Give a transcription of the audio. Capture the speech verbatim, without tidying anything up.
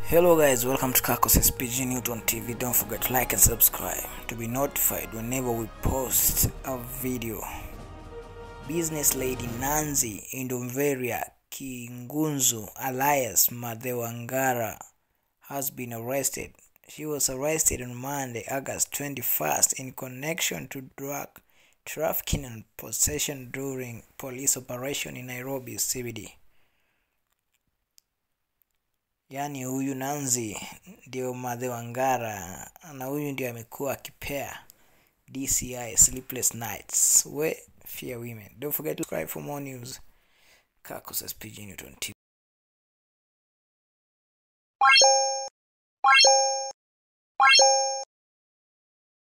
Hello guys, welcome to Kakos S P G Newton T V. Don't forget to like and subscribe to be notified whenever we post a video. Businesslady Nancy Indoveria Kigunzu, alias Mathe Wa Ngara, has been arrested. She was arrested on Monday, August twenty-first in connection to drug trafficking and possession during police operation in Nairobi C B D. Yani huyu Nancy ndio Mathe Wa Ngara, na huyu ndio amekuwa akipea D C I sleepless nights. We fear women. Don't forget to subscribe for more news. Kakos S P G Newton T V.